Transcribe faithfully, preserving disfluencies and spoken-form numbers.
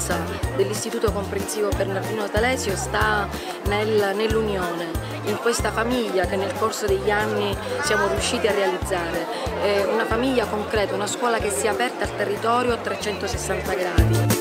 forza dell'Istituto Comprensivo Bernardino Talesio sta nel, nell'unione, in questa famiglia che nel corso degli anni siamo riusciti a realizzare. È una famiglia concreta, una scuola che si è aperta al territorio a trecentosessanta gradi.